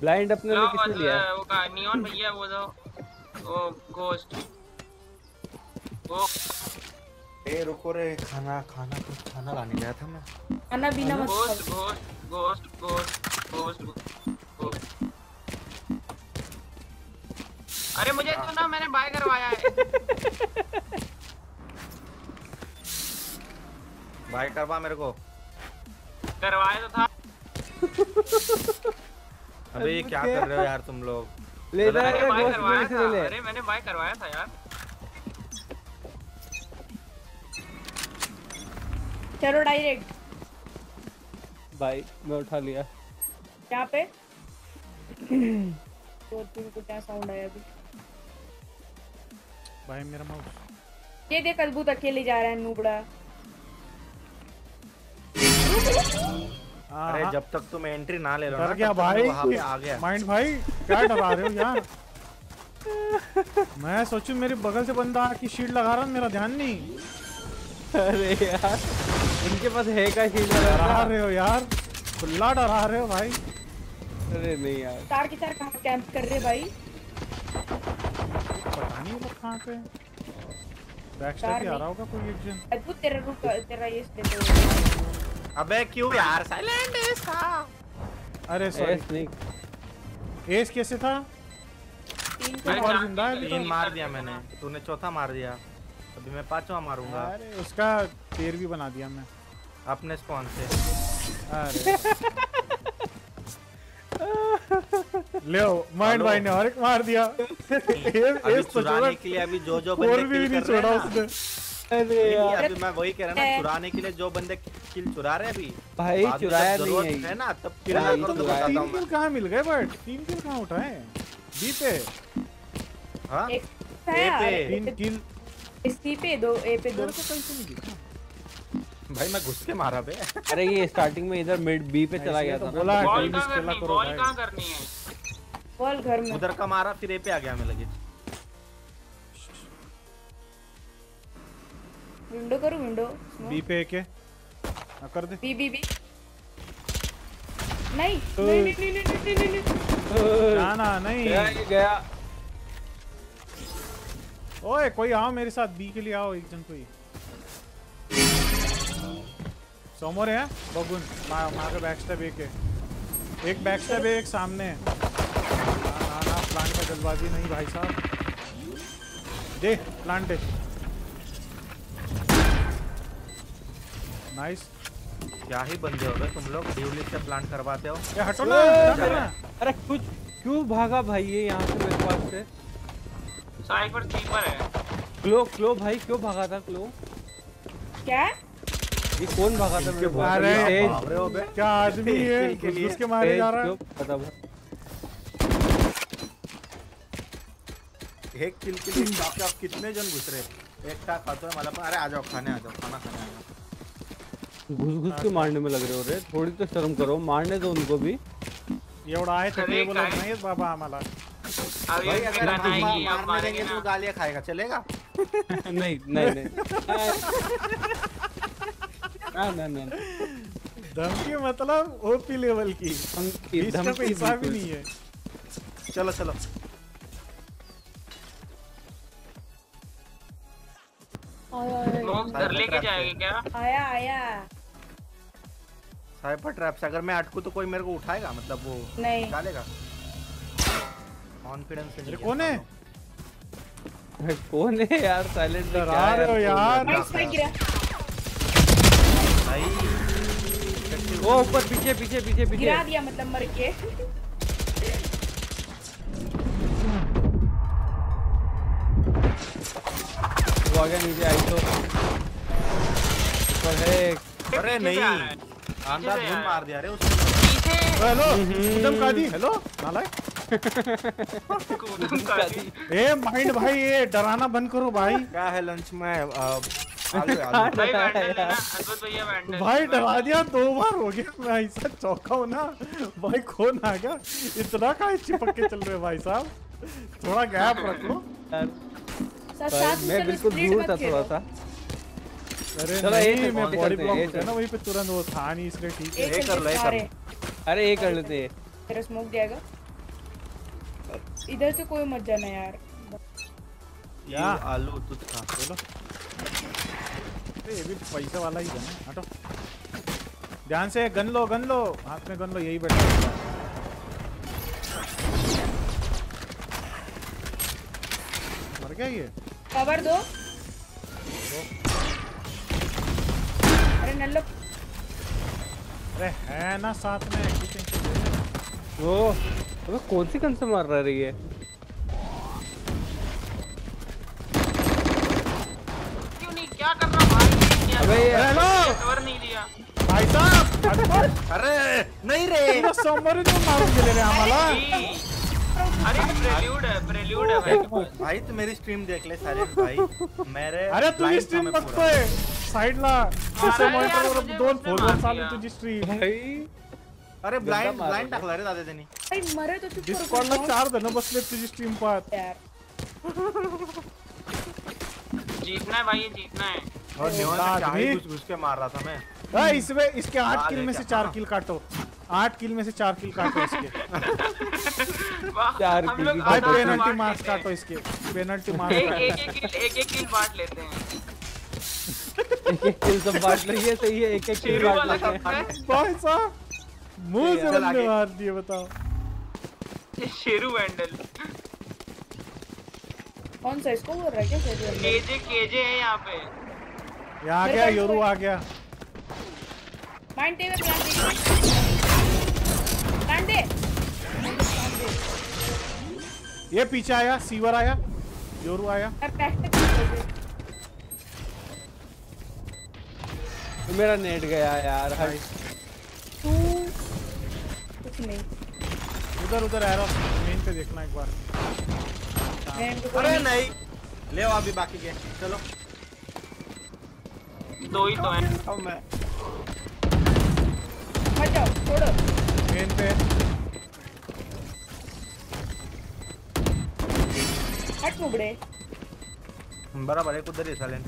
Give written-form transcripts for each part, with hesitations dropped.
Blind अपने में किसने लिया है? वो का नियॉन भैया वो जो वो घोस्ट वो रुको रे, खाना लाने गया था मैं। खाना बिना मत घोस्ट। अरे मुझे तो ना मैंने बाय करवाया है। बाय करवा मेरे को। करवाया तो था। अबे ये क्या कर रहे हो यार तुम लोग? ले जा अरे बाय करवाया था। अरे मैंने बाय करवाया था यार। चलो डायरेक्ट भाई मैं उठा लिया। यहाँ पे तो तुमको क्या साउंड आया अभी? भाई मेरा माउस। ये देख अद्भुत अकेले जा रहा है नूबड़ा। अरे जब तक तुम एंट्री ना ले लो ना, क्या भाई वहाँ पे आ गया। माइंड भाई क्या डरा रहे हो यार? मैं सोचूं मेरे बगल से बंदा आके शील्ड लगा रहा, मेरा ध्यान नहीं। अरे यार इनके पास है का शील्ड? डरा रहे हो यार, खुला डरा रहे हो भाई। अरे नहीं यार, चार के चार कहाँ कैंप कर रहे भाई? पता नहीं लोग कहाँ पे। बैकस्टेप ही आ रहा होगा कोई एक जन। अद्भुत तेरा रुक, तेरा ये स्टेप। अबे क्यों यार साइलेंट एस था? अरे सॉरी एस कैसे था? 3 और जिंदा है। 3 मार दिया मैंने, तूने चौथा मार दिया, अभी मैं 5वां मारूंगा। अरे उसका 13 बना दिया मैं अपने स्पॉन से। अरे ले माइंड भाई ने और एक मार दिया। अभी चुराने के लिए अभी जो बंदे किल कर रहे हैं ना, अरे यार अभी मैं वही कह रहा ना, चुराने के लिए जो बंदे किल चुरा रहे हैं अभी भाई चुराया नहीं है ना, तब किल नहीं करो तो चुराया। बताता हूं 3 किल कहाँ मिल गए? बट 3 किल कहाँ उठाए? बी पे हां ए पे 3 किल, सी पे 2 ए पे 2। भाई मैं घुस के मारा बे। अरे ये स्टार्टिंग में इधर मिड बी पे चला गया था ना। बोला बॉल टीम स्केला करो कहाँ भाई। करनी है? बॉल घर में उधर का मारा, फिर ए पे आ गया मैं लगे। विंडो करो विंडो। बी पे एक है, कर दे। बी नहीं जाना नहीं गया। ओए कोई आओ मेरे साथ, बी के लिए आओ एक जन कोई। सोमोर है बबुन मार के बैकस्टैब एक है, एक बैकस्टैब है, एक सामने है। ना प्लांट का जल्दबाजी नहीं भाई साहब, दे प्लांट दे। नाइस। क्या ही बंदे हो गए तुम लोग, ड्यूलिप से प्लांट करवाते हो। ये हटो ना। अरे कुछ क्यों भागा भाई ये यहाँ से मेरे पास से? साइपर कीपर है। क्लो भाई क्यों भागा था क्लो? क्या? ये कौन भागा था मेरे पास? अरे क्या आदमी है, उसके मारे जा रहा है। पता एक किल के लिए आप कितने जन घुस रहे? एक था खाते हैं मतलब। अरे आ जाओ खाने, आ जाओ खाना खाने आ जाओ। घुस के मारने में लग रहे हो रे, थोड़ी तो शर्म करो, मारने दो उनको भी। एवढा आहे तर टेबल नाही बाबा आम्हाला। अभी भाई अगर लड़ाई की हम मारने मारेंगे देंगे तो गालियां खाएगा, चलेगा? नहीं ना धमकी मतलब ओपी लेवल की, इसका पैसा भी नहीं है। चलो घर लेके जाएगी क्या? आया साइपर ट्रैप से अगर मैं अटकूं तो कोई मेरे को उठाएगा, मतलब वो नहीं निकालेगा? कॉन्फिडेंस से नहीं। कौन है? कौन है यार? साइलेंट डरा रहे हो यार। नाइस भाई गिरा। भाई ओ ऊपर पीछे गिरा दिया मतलब मर के। वो आ गया नीचे, आई तो ऊपर है। अरे नहीं, आंधा धूम मार दिया रे उसने। हेलो एकदम कादी। हेलो नालायक। ए माइंड भाई ये डराना बंद करो भाई। क्या है लंच में? भाई डरा दिया 2 बार हो गया, मैं ऐसा चौंका हूं ना भाई। कौन आ गया? इतना काहे चिपक के चल रहे भाई साहब, थोड़ा गैप रखो। मैं बिल्कुल दूर था थोड़ा सा। अरे चलो नहीं, एक मैं करते बॉडी हैं, ब्लॉक एक है ना वहीं पे, तुरंत वो था नहीं इसलिए ठीक है। कर लो। अरे ये कर लेते हैं। तेरा स्मोक जाएगा। इधर से कोई मत जाना यार। ये आलू तुझ खा। चलो ये भी पैसे वाला ही है। हटो ध्यान से। गन लो हाथ में गन लो, यही बैठा है। मर गया ये। कवर दो। अरे नल्लो अरे है ना साथ में वो अबे कौन सी गन से मार रही है? क्यों नहीं, क्या कर रहा भाई? अबे हेलो कवर नहीं दिया भाई साहब। अरे नहीं रे समोर जो मारून गेले रे आम्हाला। अरे प्रेल्यूड है भाई। भाई तू मेरी स्ट्रीम देख ले साइलेंट भाई। मेरे अरे तू blind स्ट्रीम था मैं पूरा। बघतोय साइडला। अरे यार, मॉनिटर मुझे 2 उसने फोनवर मार चालू दिया। तुझी स्ट्रीम। भाई अरे ब्लाइंड मार ब्लाइंड दिया। टाकला रे दादा त्यांनी। भाई मरे तो चुप डिस्कॉर्डला 4 जण बसले तुझी स्ट्रीम पाहत। यार। जीतना है भाई, ये जीतना है। और निवान आदमी। से क्या ही घुस घुस के मार रहा था मैं। इसमें इसके 8 हाँ, किल में से लेके 4 हाँ। किल काटो। 8 किल में से 4 किल काटो इसके। वाह, चार हम किल लोग की भाई बात आधा पेनल्टी बांट मार्क्स लेते हैं। काटो इसके। पेनल्टी मार्क्स एक किल बांट लेते हैं। एक किल सब बांट रही है, सही है। एक किल शेरू बांट वाला लेंगे। सब है। भाई साहब मुंह से चल बंदे आगे। मार दिए। बताओ ये शेरू वैंडल। कौन सा इसको बोल रहा है क्या शेरू? केजे है यहाँ पे। ये आ गया, योरू आ गया। माइंड टेबल प्लान दे। ये पीछे आया, सीवर आया, योरू आया। अब बैक मेरा नेट गया यार। हाय तू कुछ नहीं। उधर एरो मेन पे देखना एक बार। मैं इनको अरे नहीं ले आओ अभी बाकी के। चलो दो ही तो हैं। अब मैं मत जाओ, छोड़ो। मेन पे हट मुबड़े। बराबर है उधर ही साइलेंट।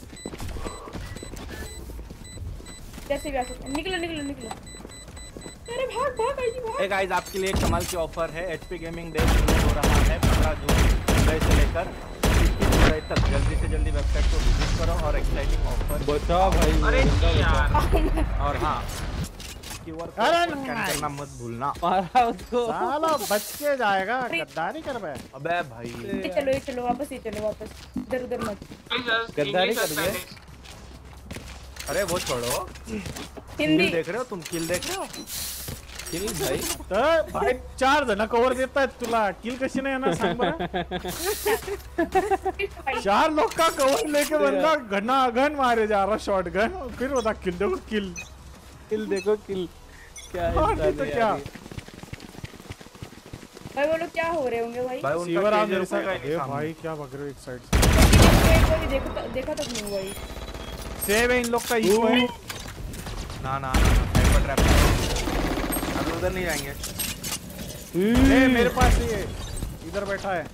जैसे भी आ सकते। निकलो। अरे भाग आइए भाग। हे गाइस, आपके लिए एक कमाल की ऑफर है। एचपी गेमिंग डे हो रहा है 15 जुलाई से लेकर 21 जुलाई तक। जल्दी से जल्दी वेबसाइट को विजिट करो और एक्साइटिंग ऑफर। बचा भाई। अरे जी यार, और हाँ QR अरे कोड स्कैन करना मत भूलना। मारा उसको। साला बच के जाएगा। गद्दारी कर बे। अबे भाई ये चलो वापस इधर उधर मत। गद्दारी कर दिया। अरे वो छोड़ो। हिंदी किल देख रहे हो तुम? किल देख रहे हो? किल भाई। तर भाई 4 जण कव्हर देतायत तुला। किल कशी नाही येणार सांग बरं। 4 लोग का कवर लेके बंदा घन मारे जा रहा शॉट गन। फिर होता किल देखो किल। किल देखो किल। क्या हाँ, इंसान तो है क्या? यार ये। भाई वो लोग क्या हो रहे होंगे भाई? भाई सीवर उनका आ केजे मेरे साथ। रुकेगा ही नहीं ए सामने। भाई क्या भग रहे हो एक साइड से। एक बार भी देखा तक नहीं हुआ ये। सेव है इन लोग का इको है। ना साइबर ट्रैप। अब उधर नहीं जाएंगे। ए मेरे पास ये इधर बैठा है।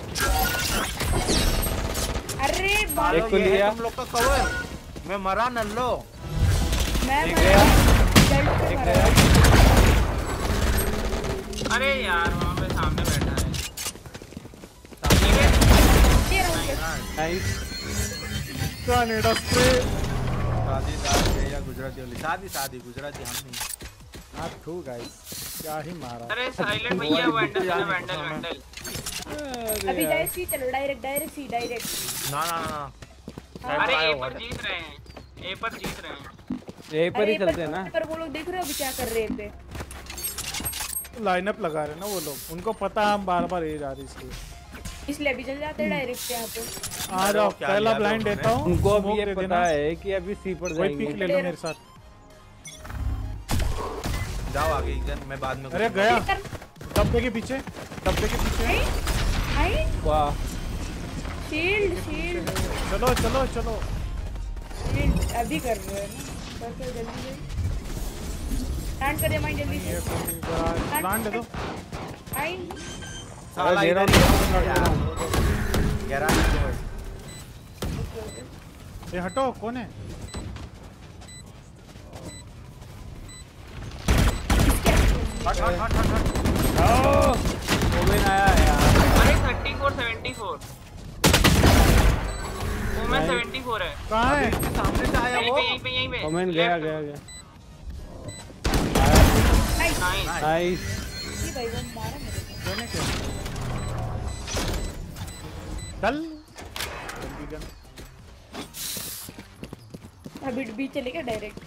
अरे एक बाप को ये है लिया। तुम लोग का कवर। मैं मरा नल्लो। मैं एक मरा। गया। जल्द से एक मरा। गया। अरे यार वहाँ पे सामने बैठा है। ये रहा हूँ। नाइस। कनेडा स्प्रे। सादी या गुजराती वाली। सादी गुजराती हम नहीं। हां थू गाइस क्या ही मारा। अरे साइलेंट भैया, वैंडल। अभी डायरेक्ट सी चलो। डायरेक्ट। ना अरे ए पर जीत रहे हैं। यहीं पर ही चलते हैं ना। पर वो लोग देख रहे हो अभी क्या कर रहे हैं पे। लाइनअप लगा रहे ना वो लोग। उनको पता हम बार ए जा रही इसलिए। इसलिए अभी चल जाते हैं डायरेक्ट यहाँ पे। आ जाओ पहला ब्लाइंड देता हूँ। उनको अभी Smoke ये दे पता देना। है कि अभी सी पर वही पिक जाएंगे। ले लो मेरे साथ। जाओ आगे इधर मैं बाद में। अरे गया डब्बे के पीछे। आई वाह। शील्ड चलो शील्ड अभी कर रहे हैं ना। बस जल्दी लैंड कर दे माइंड जल्दी से। प्लांट दे दो। आई साला दे रहा इधर हूँ। ही यार। गैराज में भाई। ये हटो कौन है? हट। ओमेन आया यार। 74 ओमेन 74 है। कहाँ है? सामने से आया वो। यहीं पे ओमेन गया गया गया। नाइस। नाइस। ये भाई वो मारा मेरे को। मैंने क्या? डल। जल्दी गन। अभी बी चलेगा डायरेक्ट।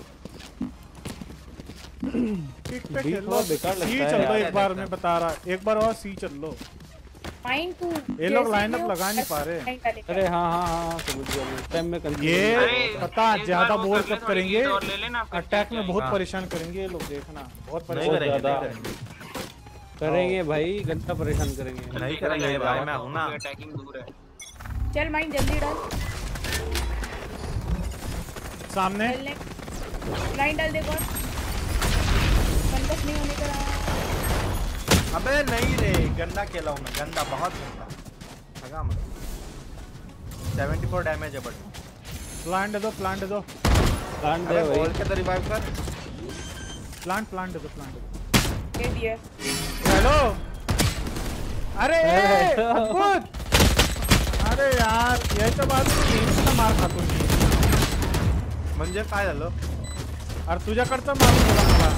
ठीक पे बी खेल लो। थोड़ा बेकार लगता सी है चल लो यार। एक बार, मैं बता रहा, एक बार और सी चल लो। फाइन टू ये लोग लाइन अप लगा नहीं पा रहे। अरे हाँ समझ गया मैं। टाइम में कंफ्यूज। ये अरे, पता इस ज्यादा बार वो बोर कर ले, कब थोड़ी करेंगे, हीट और ले लेना, फिर अटैक में क्या बहुत हाँ। परेशान करेंगे ये लोग, देखना बहुत नहीं परेशान करेंगे, ज्यादा। नहीं करेंगे। करेंगे भाई, गंदा परेशान करेंगे। नहीं करेंगे भाई, मैं हूं ना। अटैकिंग दूर है। चल माइन जल्दी डाल। सामने। चलने लाइन डाल दे बॉस। कंटेस्ट नहीं होने का। अबे नहीं रे, गंदा खेला हूं मैं, गंदा, बहुत गंदा। भगा मत। 74 डैमेज है बट। प्लांट दे दो, प्लांट दे दो, प्लांट दे अबे भाई। बोल के तो रिवाइव कर। प्लांट प्लांट दे दो, प्लांट दे दो। दे दिया। हेलो। अरे अद्भुत। अरे यार ये तो बात नेहमीच मार खातो मी. म्हणजे काय झालं? अरे तुझ्याकडचा मार गेला मला.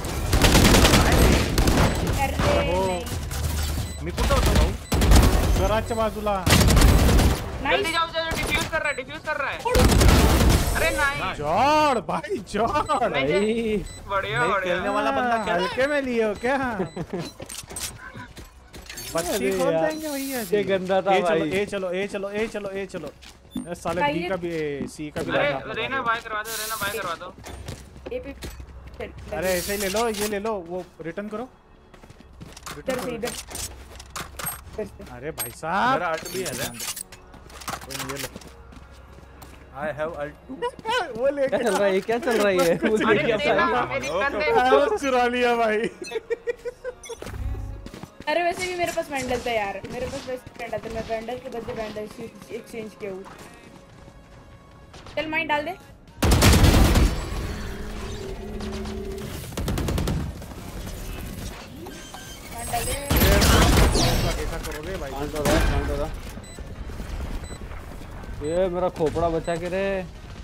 अरे हो. मी कुठं होतो भाऊ? घराच्या बाजूला. जल्दी जाओ जाओ, डिफ्यूज कर रहा है अरे नहीं जोड़ भाई जोड़. नहीं, बढ़िया नहीं, बढ़िया खेलने वाला बंदा क्या हल्के में लिए हो क्या? बच्ची अरे खोल यार, देंगे भैया जी. ये गंदा था ए चलो भाई। ए चलो ए चलो ए चलो ए चलो. ये साले भाई बी ये- का भी सी का भी अरे लगा. रेना बाय करवा दो ए पे अरे ऐसे ही ले लो, ये ले लो, वो रिटर्न करो. इधर से इधर अरे भाई साहब मेरा अल्ट भी है रे. ये लो. I have ult 2. वो ले क्या चल रहा है? क्या चल रहा है? ये मुझे अरे क्या देना पता? मेरी कंधे चुरा लिया भाई. अरे वैसे भी मेरे पास बैंडल था यार, मेरे पास वैसे बैंडल था, मैं बैंडल के बदले बैंडल एक्सचेंज किया हूँ. चल माइन डाल दे. माइन डाल दे. ऐसा करोगे भाई. शांत हो रहा. ये मेरा खोपड़ा बचा के रे.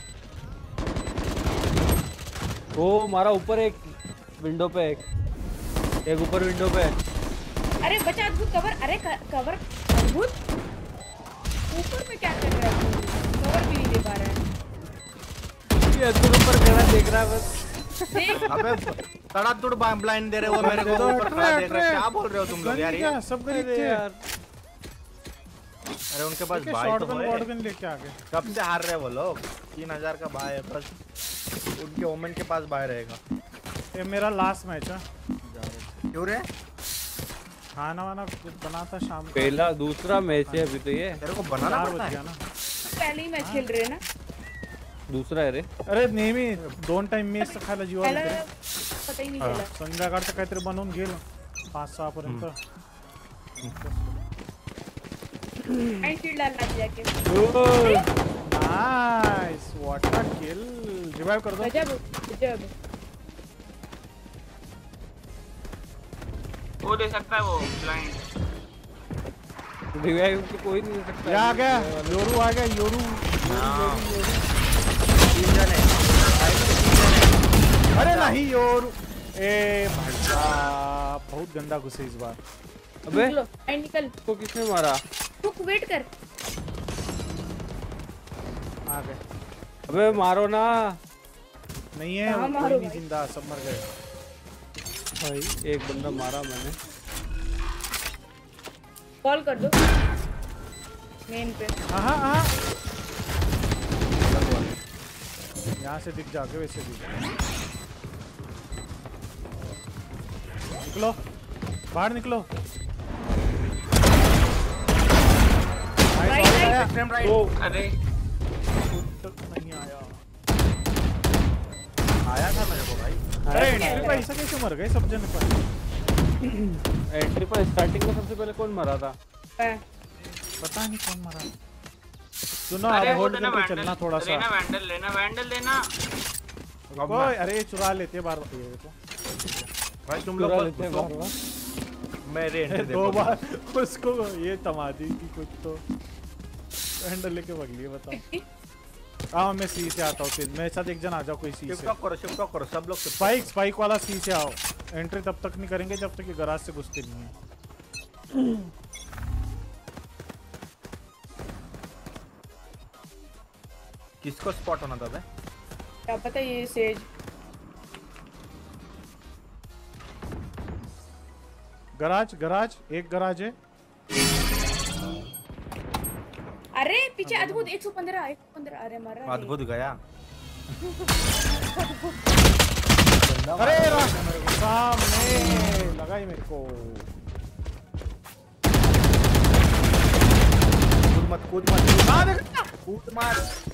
वो मारा ऊपर एक विंडो पे, एक ऊपर विंडो पे. अरे बचा अद्भुत कवर. अरे कवर अद्भुत ऊपर में क्या कर रहा है? कवर भी नहीं दे पा रहा है. ये अद्भुत ऊपर खड़ा देख रहा है बस. देख अबे तड़ातुड़ ब्लाइंड दे रहे हो मेरे को, ऊपर खड़ा देख रहे हो. क्या बोल रहे हो तुम लोग यार? ये क्या सब गरीब थे यार. अरे उनके पास बाय तो शॉटगन है. वॉटगन लेके आ गए. कब से हार रहे हैं वो लोग? 3000 का बाय है बस. उनके ओमेन के पास बाय रहेगा. ये मेरा लास्ट मैच है. क्यों रे? खाना वाना कुछ बना था शाम को. पहला दूसरा मैच है अभी तो ये. तेरे को बनाना 4 पड़ता बज है. गया ना. पहले ही मैच खेल रहे हैं ना. दूसरा है रे. अरे नेहमी 2 टाइम मेस खायला जीवा पहला येते रे. पता ही नहीं चला. संध्याकाळचं काहीतरी बनवून घेईल 5-6 पर्यंत. माइन शील्ड डालना जाके. Nice what a kill. Revive कर दो. गजब गजब. वो दे सकता है वो ब्लाइंड. रिवाइव तो कोई नहीं दे सकता. ये आ गया योरू. आ गया योरू. अरे नहीं योरू. ए भाई साहब बहुत गंदा घुसे इस बार. अबे निकलो माइन निकल. तो किसने मारा? रुक वेट कर. आ गए. अबे मारो ना नहीं है कहाँ वो मारो कोई नहीं भाई? जिंदा, सब मर गए. भाई. एक बंदा मारा मैंने. कॉल कर दो मेन पे. हाँ यहाँ से दिख जाओगे वैसे भी. निकलो बाहर निकलो. Right right. Extreme right. अरे नहीं आया. आया था मेरे को भाई. अरे एंट्री पे ऐसा कैसे मर गए सब जन पर? एंट्री पर स्टार्टिंग में सबसे पहले कौन मरा था? पता नहीं कौन मरा. सुनो अरे अब वो होल्ड देना करके चलना थोड़ा सा. लेना वैंडल लेना. कोई अरे चुरा लेते बार. ये देखो भाई तुम चुरा लोग लेते हैं घुसो. बार-बार. मैं रे एंट्री दो बार उसको ये तमादी की कुछ तो हैंडल लेके भाग लिए बताओ। हाँ मैं सी से आता हूँ फिर मेरे साथ एक जन आ जाओ कोई सी से। शिफ्ट करो सब लोग स्पाइक वाला सी से आओ। एंट्री तब तक नहीं करेंगे जब तक ये गराज से घुसते नहीं है। किसको स्पॉट होना था बे? क्या पता ये सेज। गराज एक गराज है। अरे पीछे अद्भुत 115 अरे मर रहा है। अद्भुत गया। अरे सामने लगा ही मेरे को। कूद मत।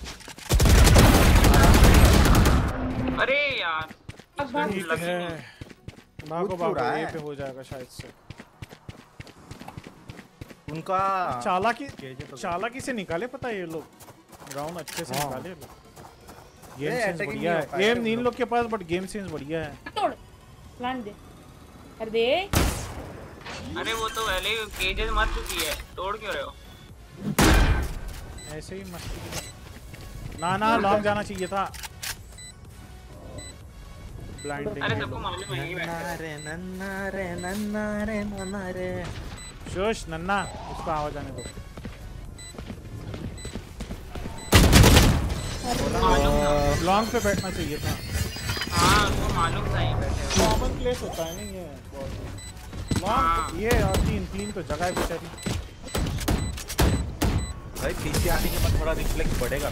अरे यार ठीक है भागो ये पे हो जाएगा शायद से। उनका चालाकी से निकाले पता है ये लोग राउंड अच्छे से निकाले लोग। गेम सेंस बढ़िया है। एम नहीं लोग के पास बट गेम सेंस बढ़िया है। तोड़ प्लांट दे कर दे। अरे वो तो पहले ही केजेस मर चुकी है, तोड़ क्यों रहे हो? ऐसे ही मस्ती ना लॉन्ग जाना चाहिए था। ब्लाइंड अरे सबको मालूम है ये नन्ना रे। शोश नन्ना उसको आवाज आने दो। लॉन्ग पे बैठना चाहिए था। हाँ उसको मालूम था ये बैठे हुए। कॉमन प्लेस होता है नहीं ये लॉन्ग। ये और तीन तो जगह है बेचारी। भाई पीछे आने के बाद थोड़ा रिफ्लेक्स बढ़ेगा।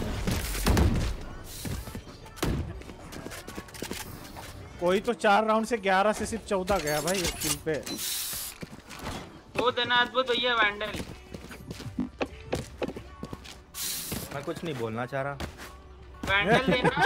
कोई तो 4 राउंड से 11 से सिर्फ 14 गया भाई एक किल पे। वो देना अद्भुत भैया वैंडल। मैं कुछ नहीं बोलना चाह रहा। वैंडल देना।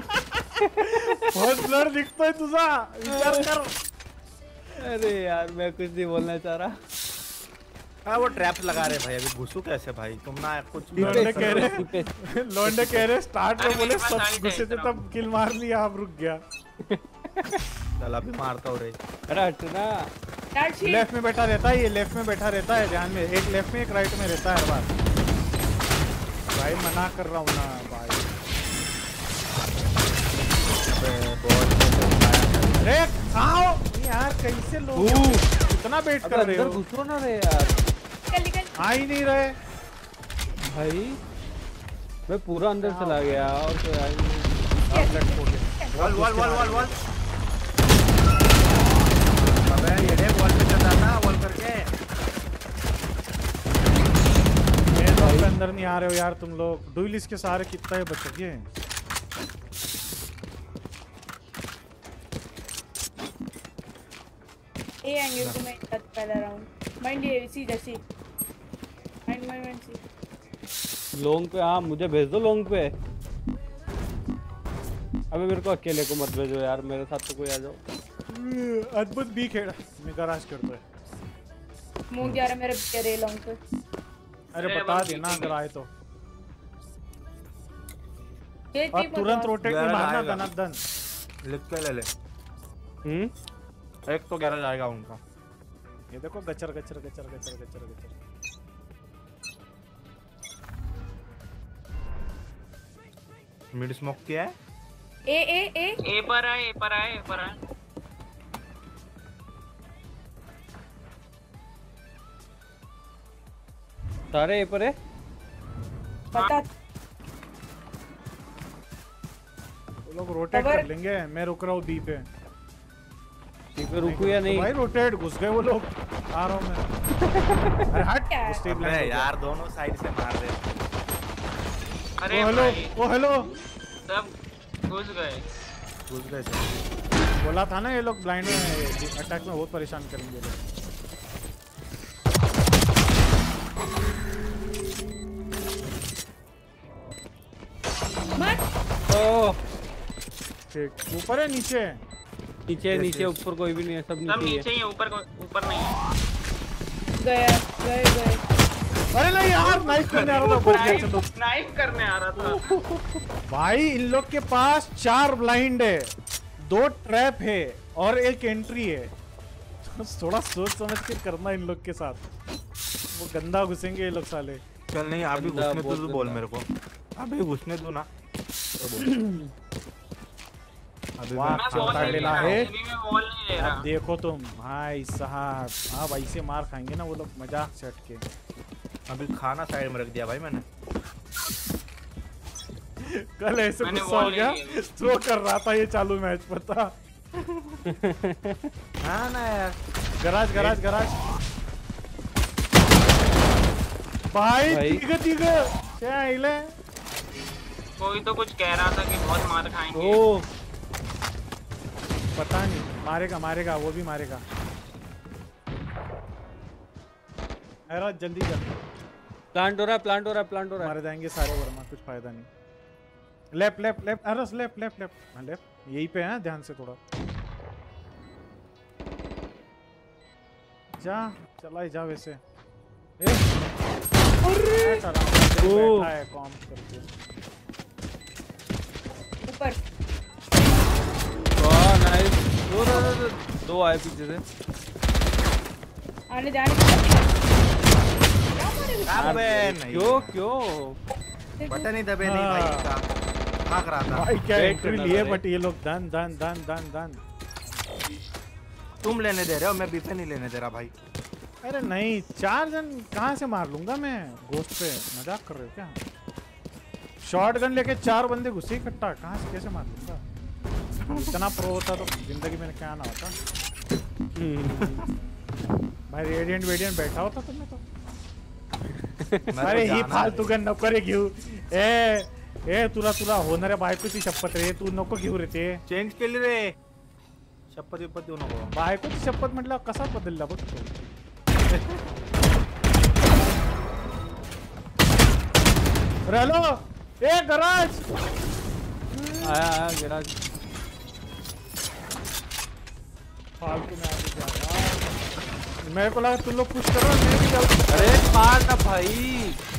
बहुत ब्लर दिखता है तुझा विचार कर। अरे यार मैं कुछ नहीं बोलना चाह रहा। हाँ वो ट्रैप्स लगा रहे भाई। अभी घुसू कैसे भाई? तुम ना कुछ लौंडे कह रहे स्टार्ट में बोले सब घुसे थे तब किल मार लिया अब रुक गया। चल अभी मारता हूँ रे। अरे हटना। लेफ्ट में बैठा रहता है ये। लेफ्ट में बैठा रहता है ध्यान में। एक लेफ्ट में एक राइट में रहता है हर बार। भाई मना कर रहा हूँ ना भाई। अरे आओ यार कैसे लोग कितना वेट कर रहे हो? घुसो ना रे यार। आ ही नहीं रहे भाई मैं पूरा अंदर चला गया और कोई आ ही नहीं। वॉल अबे ये देख वॉल पे चलता था वॉल करके। मेरे लोग पे अंदर नहीं आ रहे हो यार तुम लोग। डुइल इसके सहारे कितना है बच गए। ए एंगल को मैं पहला राउंड माइंड ये सी जैसी माइंड सी लोंग पे। हाँ मुझे भेज दो लोंग पे। अबे मेरे को अकेले को मत भेजो यार, मेरे साथ तो कोई आ जाओ। अद्भुत बी खेड़ा मैं गराज करता है। मुंह जा रहा मेरे तेरे लॉन्ग पे। अरे बता देना अगर आए तो। ये और तुरंत रोटेट में मारना धनाधन। लिख के ले ले। एक तो गैराज आएगा उनका। ये देखो गचर गचर गचर गचर गचर गचर। मिड स्मोक किया है। ए पर आए। सारे ए पर है। पता वो लोग रोटेट कर लेंगे। मैं रुक रहा हूँ बी पे। रुकू या नहीं भाई रोटेट घुस गए वो लोग। आ रहा हूँ मैं। अरे हट स्टेबलाइज यार दोनों साइड से मार रहे। अरे ओ हेलो सब घुस गए बोला था ना ये लोग ब्लाइंड में अटैक में बहुत परेशान करेंगे लोग। ओह ठीक ऊपर है नीचे नीचे ऊपर कोई भी नहीं है। सब नीचे ही है। ऊपर नहीं है। गए अरे नहीं यार नाइफ करने आ रहा था। नाइफ करने आ रहा था भाई इन लोग के पास 4 ब्लाइंड है, 2 ट्रैप है और 1 एंट्री है। थोड़ा सोच समझ के करना इन लोग के साथ, वो गंदा घुसेंगे ये लोग साले। चल नहीं अभी गंदा, घुसने तो बहुत तू बोल गंदा। मेरे को, अभी घुसने दो ना। तो बोल। अभी वाह, मैं मैं चलता बॉल नहीं ले लेना रहा, है। अभी मैं बॉल नहीं ले अब रहा। देखो तुम भाई साहब, अब ऐसे मार खाएंगे ना वो लोग मजाक से हट के। अभी खाना साइड में रख दिया भाई मैंने। कल ऐसे मैंने गुस्सा हो बॉल गया, नहीं ली थ्रो कर रहा था ये चालू मैच पता। हाँ ना यार, गराज गराज गराज भाई भाई। तीग क्या हिले। कोई तो कुछ कह रहा था कि बहुत मार खाएंगे। ओ पता नहीं, मारेगा मारेगा वो भी मारेगा। अरे जल्दी कर, प्लांट हो रहा है, प्लांट हो रहा है, प्लांट हो रहा है। मारे जाएंगे सारे, वरना कुछ फायदा नहीं। लेफ्ट लेफ्ट लेफ्ट, अरे लेफ्ट लेफ्ट लेफ्ट, हाँ लेफ्ट यहीं पे है, ध्यान से थोड़ा जा, चला ही जा वैसे। अरे चला बैठा है कॉम करके। ऊपर वाह नाइस। दो आए पीछे से। आने जाने अबे नहीं, क्यों क्यों? बटन ही दबे नहीं भाई का, भाग रहा था। भाई क्या Wait एंट्री करना लिए, था बट ये लोग धन धन धन धन धन। तुम लेने दे रहे हो, मैं बीपे नहीं लेने दे रहा भाई। अरे नहीं, 4 जन कहाँ से मार लूंगा मैं गोश्त पे, मजाक कर रहे हो क्या? शॉर्ट गन लेके 4 बंदे घुसे इकट्ठा, कहाँ से कैसे मार लूंगा? इतना प्रो होता तो जिंदगी में क्या ना होता भाई। रेडियंट वेडियंट बैठा होता तुमने तो। अरे ही फालतू गन नको रे घेऊ। ए तुला होणाऱ्या बायकोची शपथ रे, तू नको घेऊ रे ते। चेंज केली रे, शपथ विपत देऊ नको। बायकोची शपथ म्हटलं कसा बदलला बघ तो। अरे हॅलो, ए गराज आया आया गैराज। फालतू में आगे जा यार, मेरे को लगा तुम लोग कुछ करो, मैं भी जाऊँ। अरे मार ना भाई।